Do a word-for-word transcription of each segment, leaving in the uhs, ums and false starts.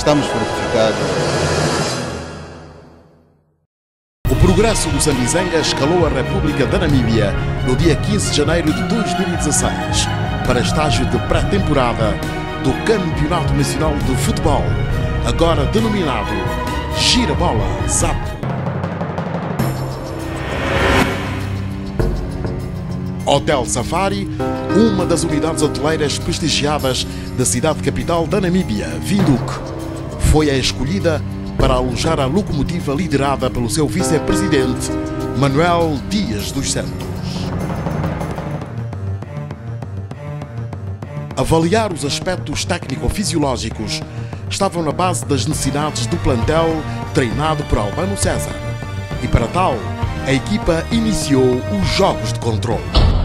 estamos fortificados. O progresso do Sambizanga escalou a República da Namíbia no dia quinze de janeiro de dois mil e dezasseis para estágio de pré-temporada do Campeonato Nacional de Futebol, agora denominado Gira Bola Zap. Hotel Safari, uma das unidades hoteleiras prestigiadas da cidade capital da Namíbia, Windhoek, foi a escolhida para alojar a locomotiva liderada pelo seu vice-presidente, Manuel Dias dos Santos. Avaliar os aspectos técnico-fisiológicos estavam na base das necessidades do plantel treinado por Albano César. E para tal, a equipa iniciou os jogos de controle.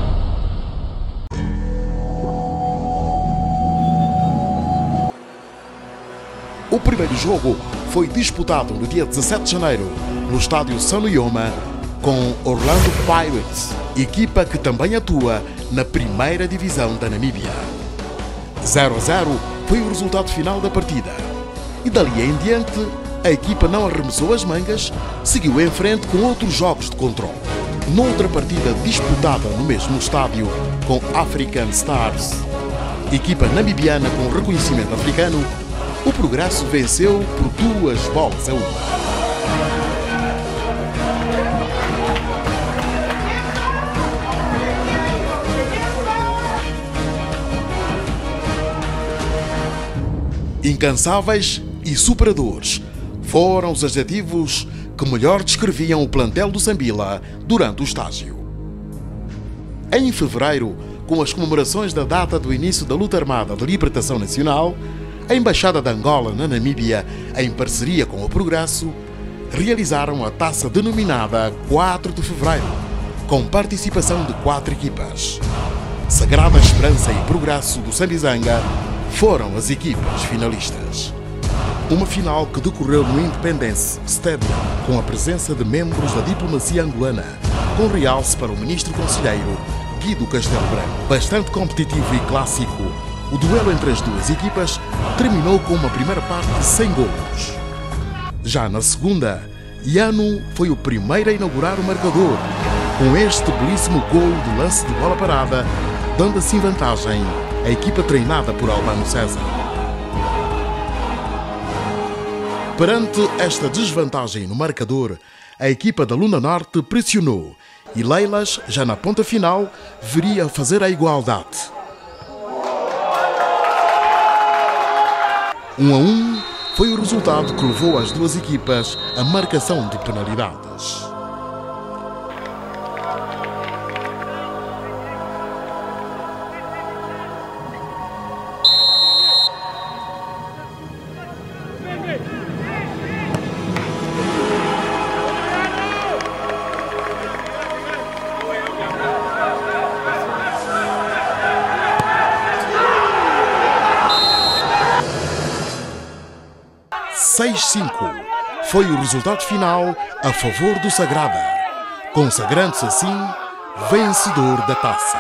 O primeiro jogo foi disputado no dia dezassete de janeiro, no estádio Sanuyoma, com Orlando Pirates, equipa que também atua na primeira divisão da Namíbia. zero a zero foi o resultado final da partida. E dali em diante, a equipa não arremessou as mangas, seguiu em frente com outros jogos de controle. Noutra partida disputada no mesmo estádio com African Stars, equipa namibiana com reconhecimento africano, o Progresso venceu por duas bolas a uma. Incansáveis e superadores foram os adjetivos que melhor descreviam o plantel do Sambila durante o estágio. Em fevereiro, com as comemorações da data do início da luta armada de libertação nacional, a Embaixada de Angola na Namíbia, em parceria com o Progresso, realizaram a taça denominada quatro de fevereiro, com participação de quatro equipas. Sagrada Esperança e Progresso do Sambizanga foram as equipas finalistas. Uma final que decorreu no Independence Stadium, com a presença de membros da diplomacia angolana, com realce para o ministro conselheiro Guido Castelo Branco. Bastante competitivo e clássico, o duelo entre as duas equipas terminou com uma primeira parte sem golos. Já na segunda, Yano foi o primeiro a inaugurar o marcador, com este belíssimo golo de lance de bola parada, dando assim vantagem à equipa treinada por Albano César. Perante esta desvantagem no marcador, a equipa da Luna Norte pressionou e Leilas, já na ponta final, viria a fazer a igualdade. Um a um foi o resultado que levou as duas equipas à marcação de penalidades. seis a cinco foi o resultado final a favor do Sagrada, consagrando-se assim vencedor da taça.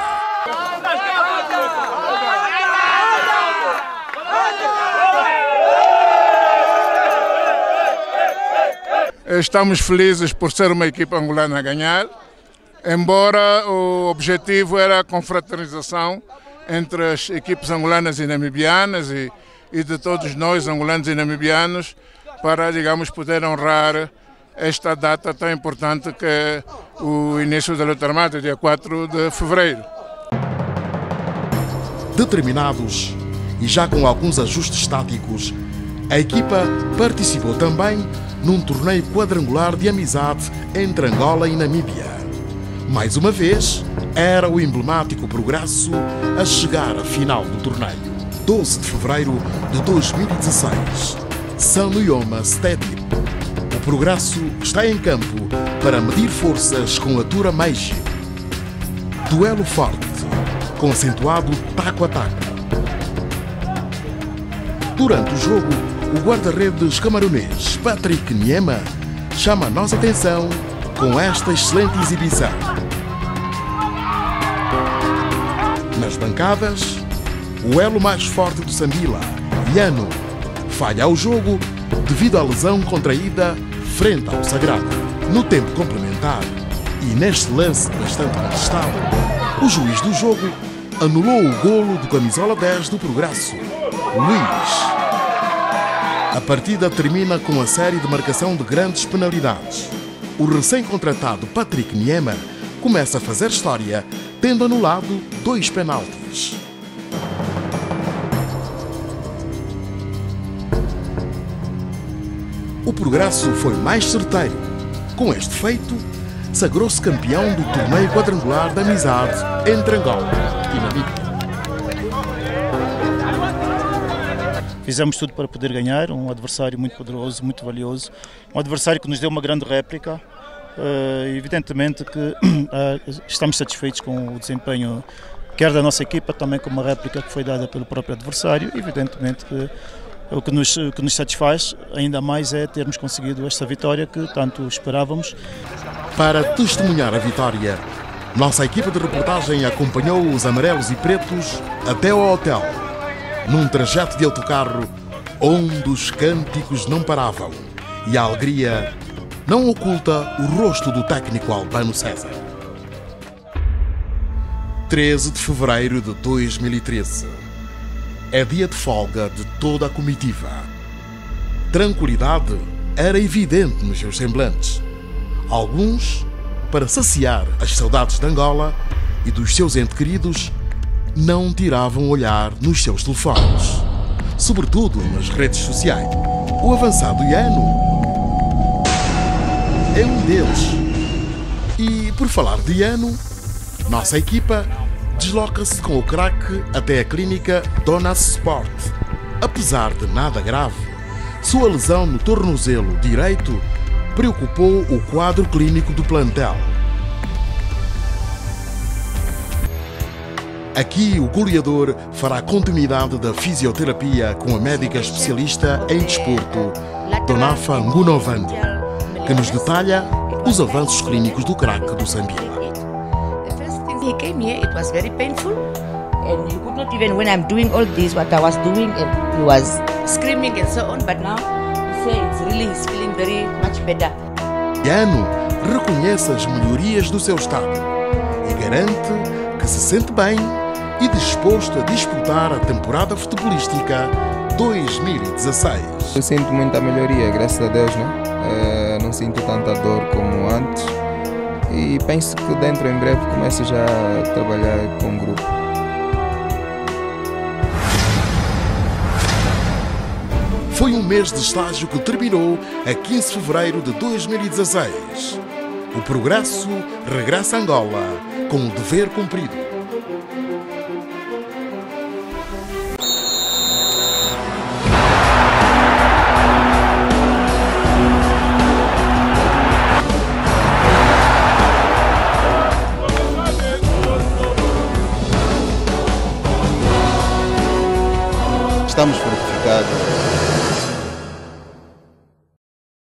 Estamos felizes por ser uma equipa angolana a ganhar, embora o objetivo era a confraternização entre as equipes angolanas e namibianas e e de todos nós, angolanos e namibianos, para, digamos, poder honrar esta data tão importante que é o início da luta armada, dia quatro de fevereiro. Determinados e já com alguns ajustes táticos, a equipa participou também num torneio quadrangular de amizade entre Angola e Namíbia. Mais uma vez, era o emblemático Progresso a chegar à final do torneio. doze de fevereiro de dois mil e dezasseis, Sanuyoma Stadium. O Progresso está em campo para medir forças com a Tura Meiji. Duelo forte, com acentuado taco a taco. Durante o jogo, o guarda-redes camaronês Patrick Niema chama a nossa atenção com esta excelente exibição. Nas bancadas, o elo mais forte do Sambila, Yano, falha ao jogo devido à lesão contraída frente ao Sagrada. No tempo complementar, e neste lance bastante contestado, o juiz do jogo anulou o golo do camisola dez do Progresso, Luís. A partida termina com a série de marcação de grandes penalidades. O recém-contratado Patrick Niemer começa a fazer história, tendo anulado dois penaltis. O Progresso foi mais certeiro. Com este feito, sagrou-se campeão do torneio quadrangular da amizade entre Angola e Namíbia. Fizemos tudo para poder ganhar, um adversário muito poderoso, muito valioso, um adversário que nos deu uma grande réplica. Uh, evidentemente que uh, estamos satisfeitos com o desempenho, quer da nossa equipa, também com uma réplica que foi dada pelo próprio adversário. Evidentemente que o que nos, o que nos satisfaz ainda mais é termos conseguido esta vitória que tanto esperávamos. Para testemunhar a vitória, nossa equipa de reportagem acompanhou os amarelos e pretos até ao hotel, num trajeto de autocarro onde os cânticos não paravam e a alegria não oculta o rosto do técnico Albano César. treze de fevereiro de dois mil e treze. É dia de folga de toda a comitiva. Tranquilidade era evidente nos seus semblantes. Alguns, para saciar as saudades de Angola e dos seus entes queridos, não tiravam o olhar nos seus telefones, sobretudo nas redes sociais. O avançado Iano é um deles. E, por falar de Iano, nossa equipa desloca-se com o craque até a clínica Donas Sport. Apesar de nada grave, sua lesão no tornozelo direito preocupou o quadro clínico do plantel. Aqui o goleador fará continuidade da fisioterapia com a médica especialista em desporto, Donafa Ngunovândia, que nos detalha os avanços clínicos do craque do Zambila. He came here, it was very painful, and you could not even, when I'm doing all this, what I was doing, and he was screaming and so on, but now he says it's really, he's feeling very much better. Iano reconhece as melhorias do seu estado e garante que se sente bem e disposto a disputar a temporada futebolística dois mil e dezasseis. Eu sinto muita melhoria, graças a Deus, né? Uh, não sinto tanta dor como antes. E penso que dentro em breve começo já a trabalhar com um grupo. Foi um mês de estágio que terminou a quinze de fevereiro de dois mil e dezasseis. O Progresso regressa a Angola com o dever cumprido. Estamos fortificados